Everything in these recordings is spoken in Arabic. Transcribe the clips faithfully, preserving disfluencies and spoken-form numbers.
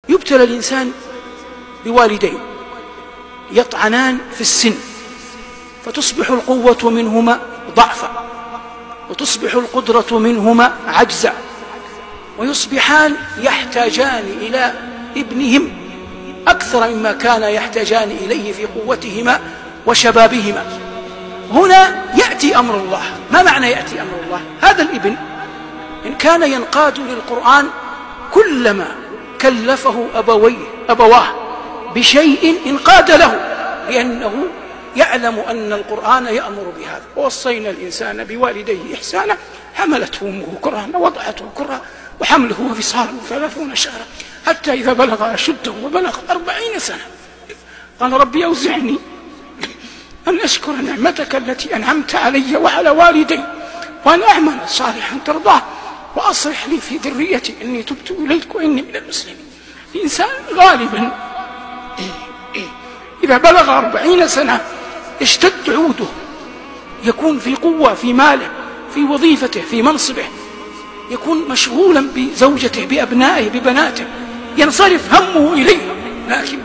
يبتلى الإنسان بوالدين يطعنان في السن، فتصبح القوة منهما ضعفا، وتصبح القدرة منهما عجزا، ويصبحان يحتاجان إلى ابنهم أكثر مما كان يحتاجان إليه في قوتهما وشبابهما. هنا يأتي أمر الله. ما معنى يأتي أمر الله؟ هذا الابن إن كان ينقاد للقرآن كلما كلفه أبويه أبواه بشيء انقاد له، لأنه يعلم أن القرآن يأمر بهذا. ووصينا الإنسان بوالديه إحسانا، حملته أمه كرها ووضعته كرها وحمله وفصاله ثلاثون شهرا حتى إذا بلغ أشده وبلغ أربعين سنة قال ربي أوزعني أن أشكر نعمتك التي أنعمت علي وعلى والدي وأن أعمل صالحا ترضاه وأصلح لي في ذريتي إني تبت إليك وإني من المسلمين. الإنسان غالبا إذا بلغ أربعين سنة اشتد عوده، يكون في قوة في ماله في وظيفته في منصبه، يكون مشغولا بزوجته بأبنائه ببناته، ينصرف همه إليها. لكن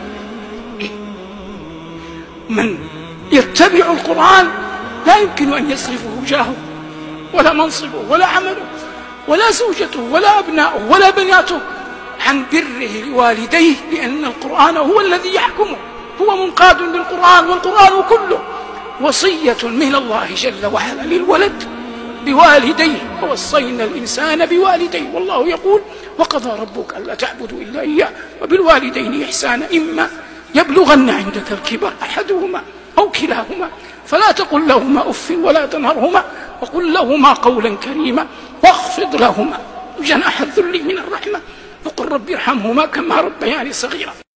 من يتبع القرآن لا يمكن أن يصرف وجاهه ولا منصبه ولا عمله ولا زوجته ولا أبنائه ولا بناته عن بره لوالديه، لأن القرآن هو الذي يحكمه، هو منقاد للقرآن، والقرآن كله وصية من الله جل وعلا للولد بوالديه. ووصينا الإنسان بوالديه، والله يقول وقضى ربك ألا تعبدوا إلا إياه وبالوالدين إحسانا إما يبلغن عندك الكبر أحدهما أو كلاهما فلا تقل لهما أف ولا تنهرهما وقل لهما قولا كريما واخفض لهما جناح الذل من الرحمة وقل رب ارحمهما كما ربياني صغيرا.